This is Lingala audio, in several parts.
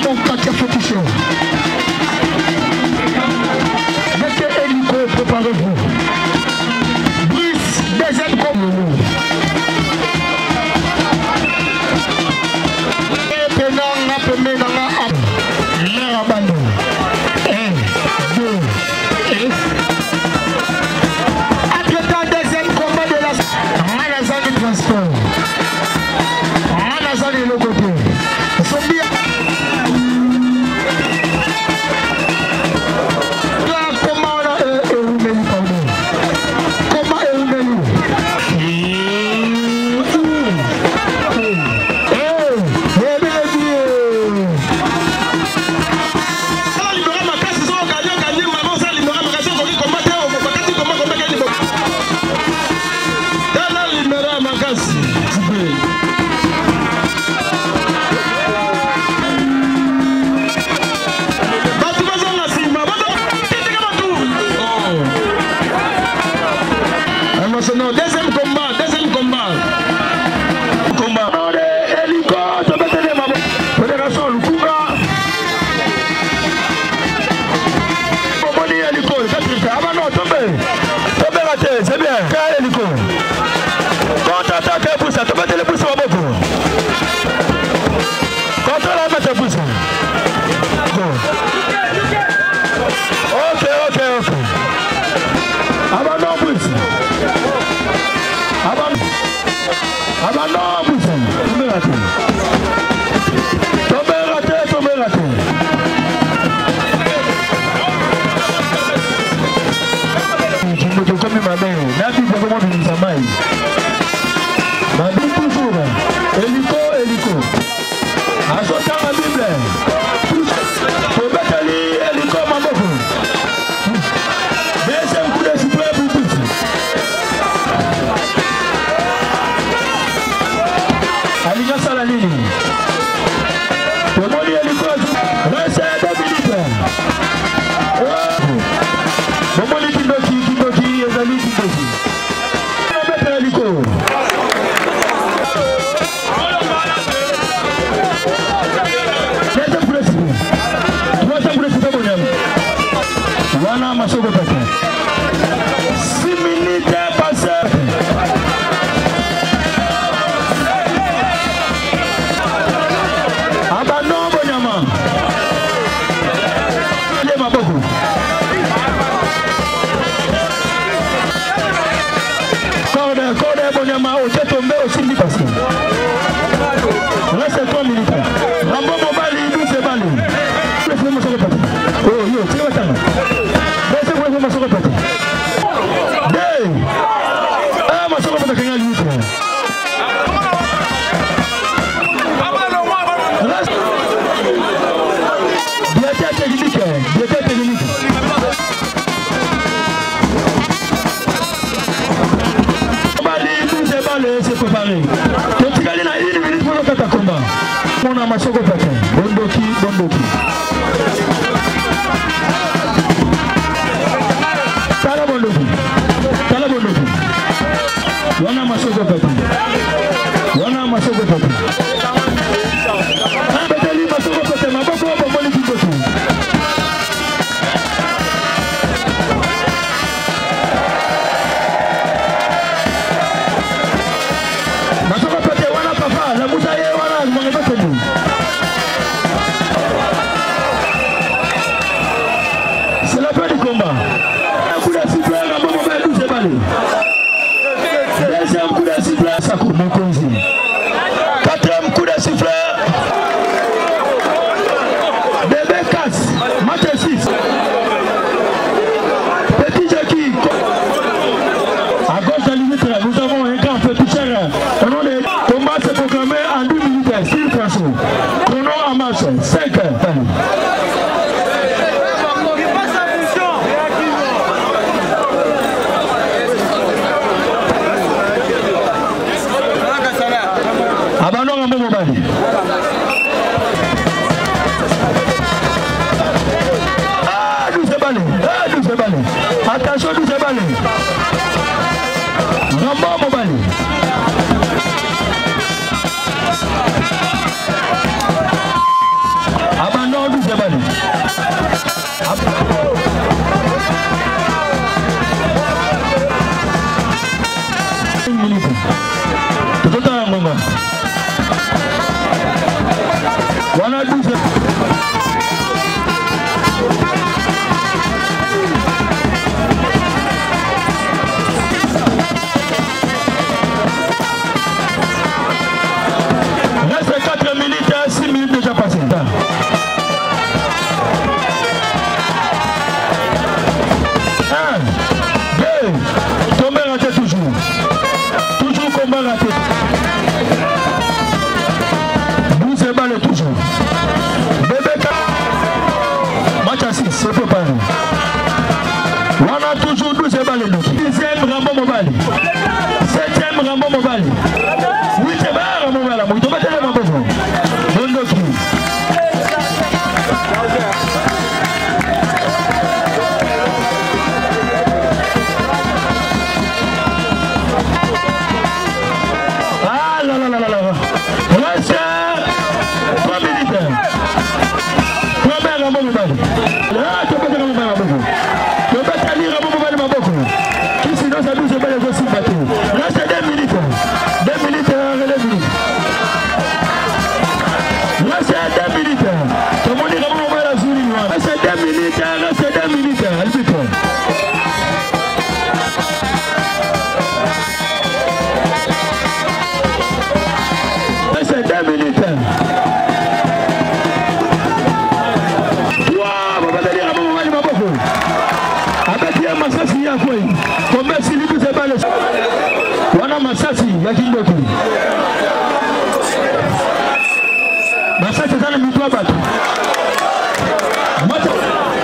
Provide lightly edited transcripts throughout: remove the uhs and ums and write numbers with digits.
mon Katia Fétiché. Mettez Hélico, préparez-vous. Brice, deuxième comme Attention, douze balles. Rambo Mobali. Aba Reste 4 minutes, 6 minutes déjà passées. Combat raté toujours. Toujours combat raté. 12 balles toujours. BBK. Match à 6, c'est préparé. On a toujours 12 balles. 10e Rambo Mobali. 7e Rambo Mobali. 8e Rambo Mobali. Vous devez être Rambo Mobali. Wana masasi ya kindoki masasi sana mitwa batu moto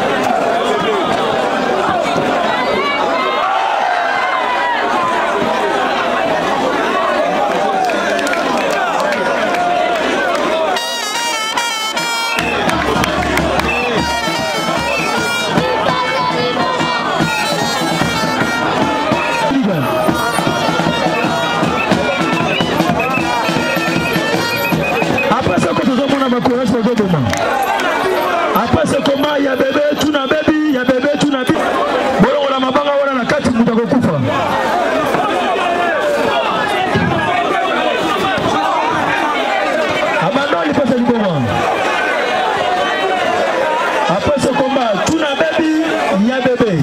après ce combat, il y a bébé, tu n'as bébé, il y a bébé, tu n'as bébé. Bon, on a ma bague, on a 4 minutes à couper. Abandonne, il passe du moment. Après ce combat, tu n'as bébé, il y a bébé.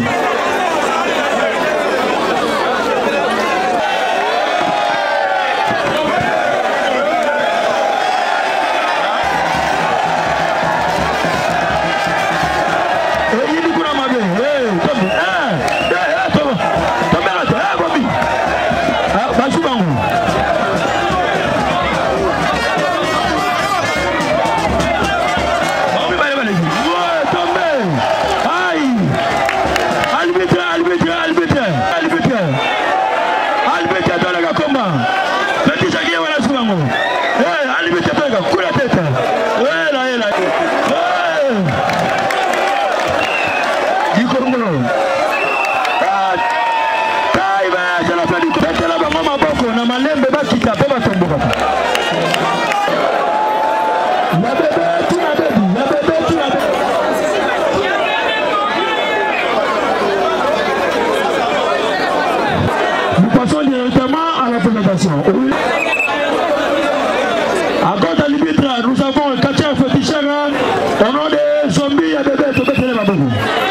Nous passons directement à la présentation. À gauche de l'arbitre, nous avons Katia Fetichara, au nom de Zombie et Bébé Tobetele Mabou.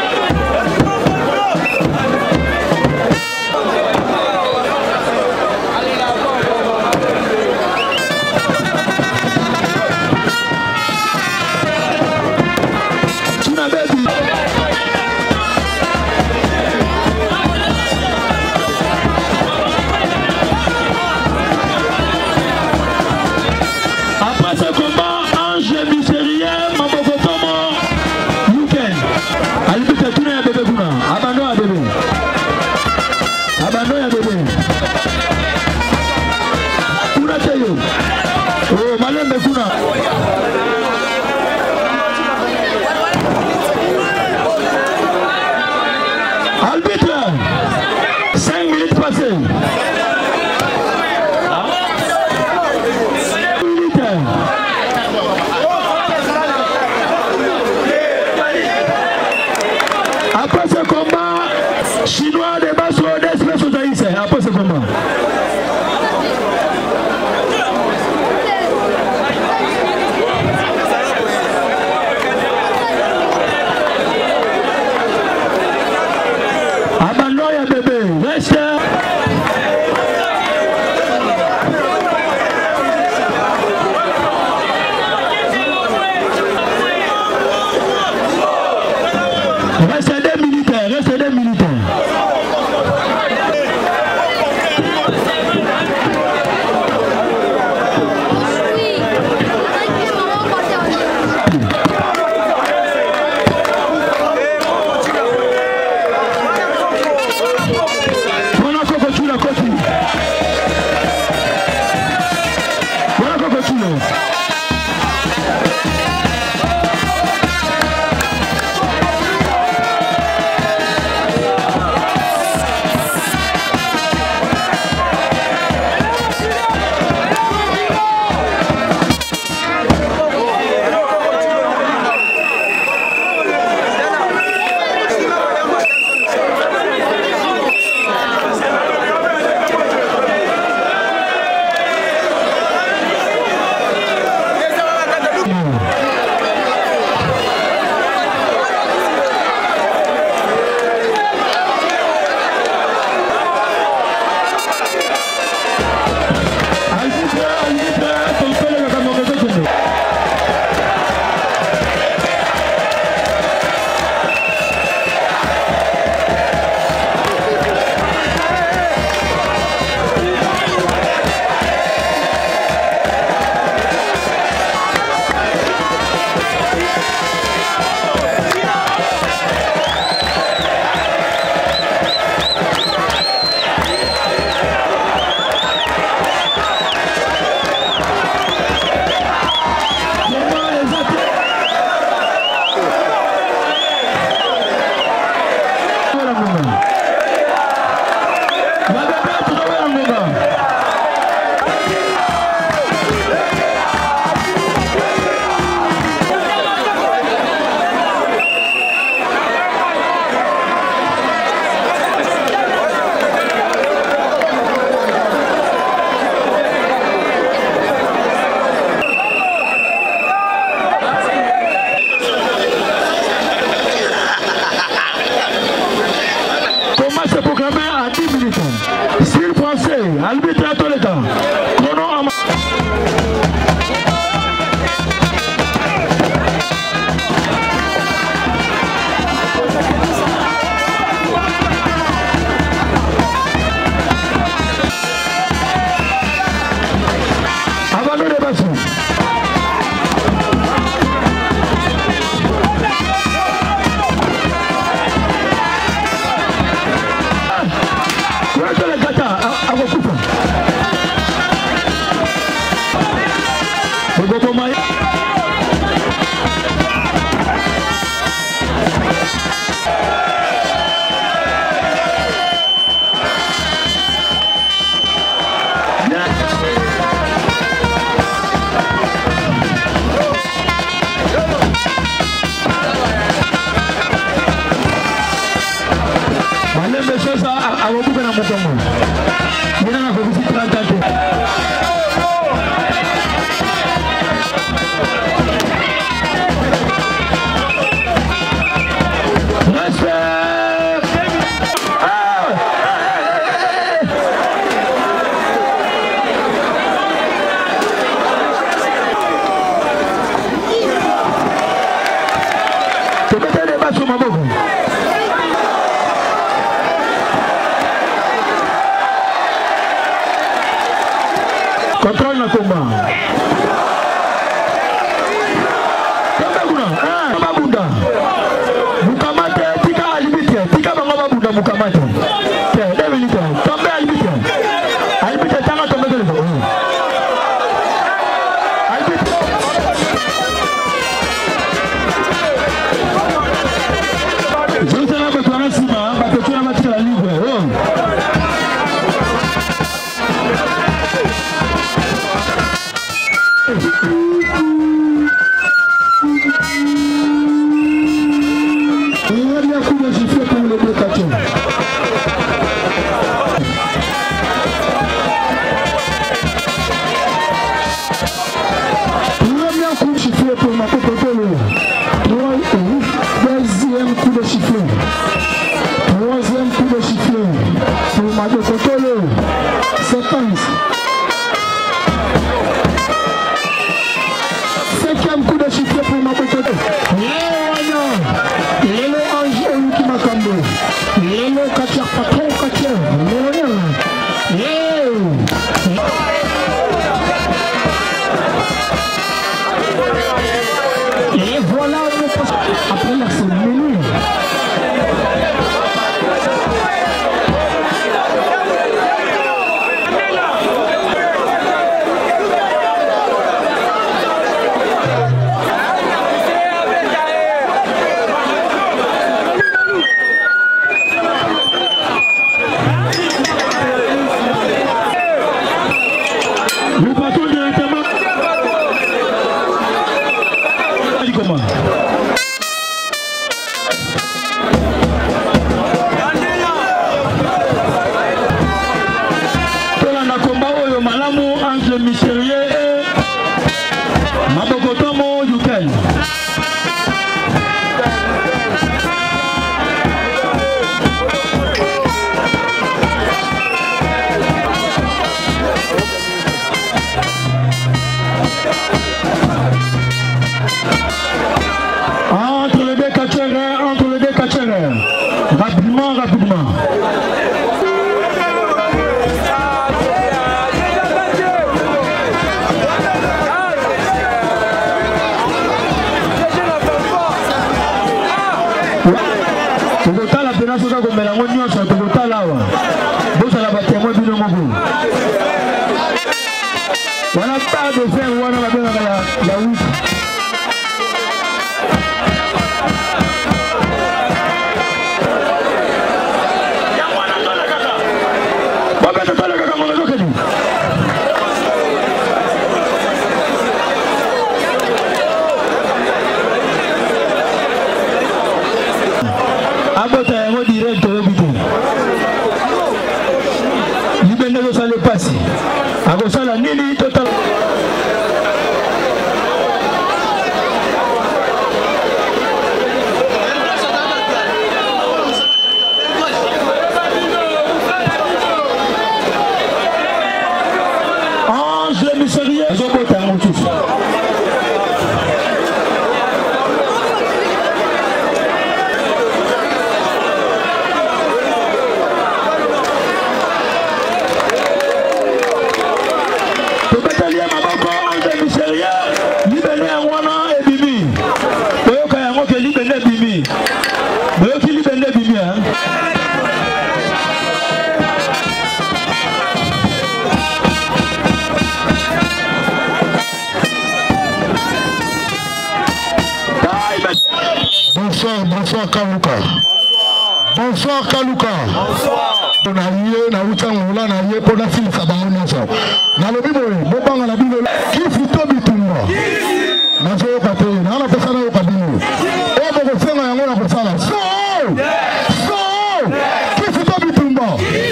Arbitre, 5 minutes passées. Après ce combat, Chinois de Basso d'Espèce aux Haïtiens. Après ce combat. awabuka na mokongo. Yena na ko visite 30 ans. Contrôle na combat. Mabunda. Mukamate tika alibite. Tika bango mabunda mukamate. Tiens, 2 minutes. Tombe alibite. Alibite tanga tombe de l'eau. Alibite. Je ne sais pas quoi on a sima, parce que tu as battu la livre. Voilà pas de faire voilà la route. Abota yango direct obité. Libende ko sale pasi. Ako sala nini total. Ange le mystérieux. Zobota yango tufu. Bonsoir Kaluka. Bonsoir Kaluka. On a eu na utangula na yé pour la fille sabango ça. Na lobi boy, bobanga la bino. Qui fito bitumba. Na zo pape, na la pesa na okabino. O boko senga yango na kosala. So! Qui fito bitumba.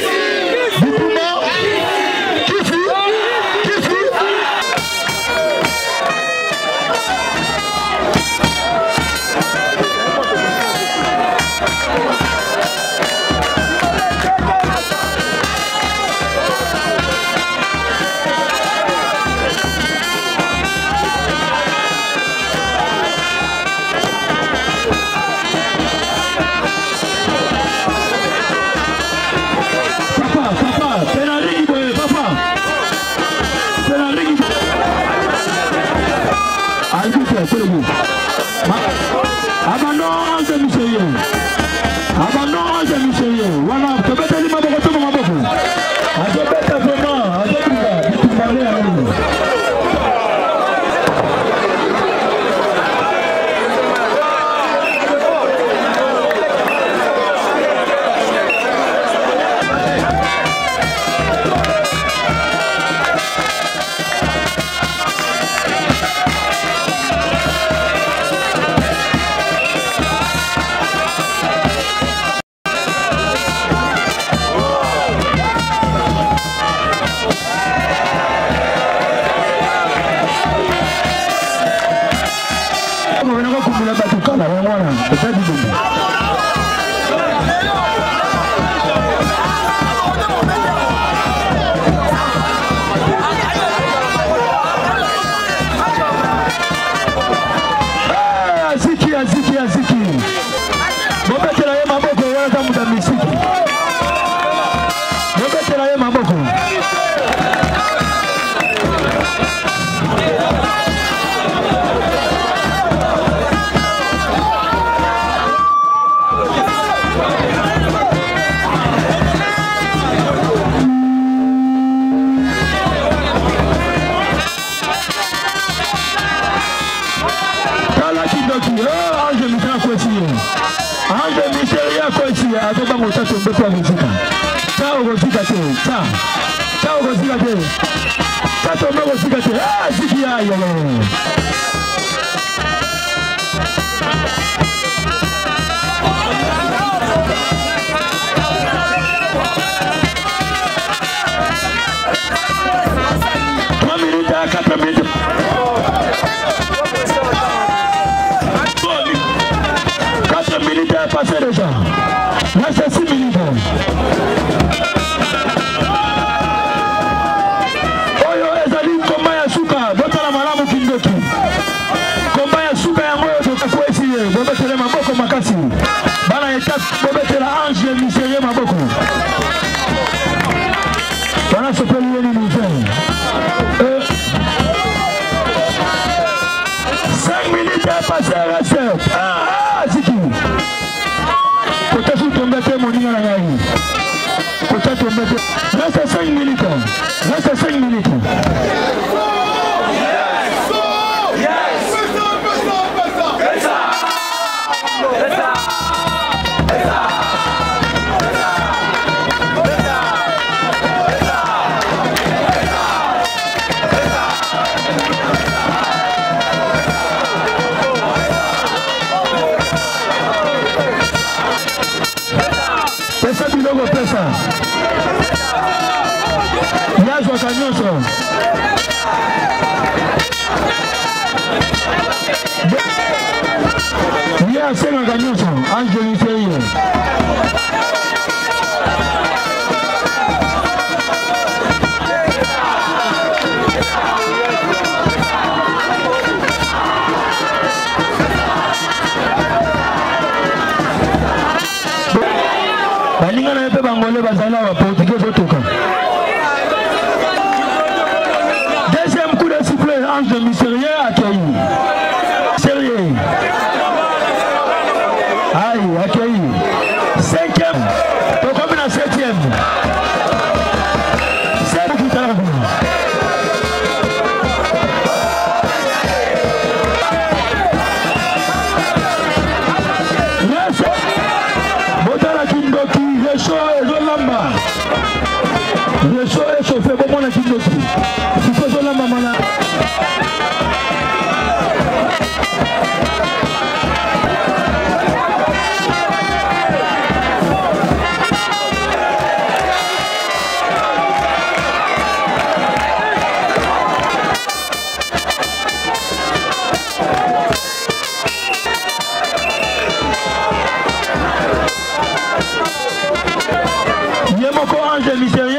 ange mystérieux. Abandon ange mystérieux. Voilà, tu peux te dire ma beaucoup, ma beaucoup. Azobeta vraiment, azobeta, tu peux parler à nous. Deuxième coup de sifflet, ange mystérieux accueilli. Sérieux. Aïe, accueilli. Cinquième. Comme la septième. C'est beaucoup de temps. Botala Kindoki, Réchaud et Zolamba. Réchaud et chauffé, bon, la Kindoki. Il faut Zolamba, mana. Ange mystérieux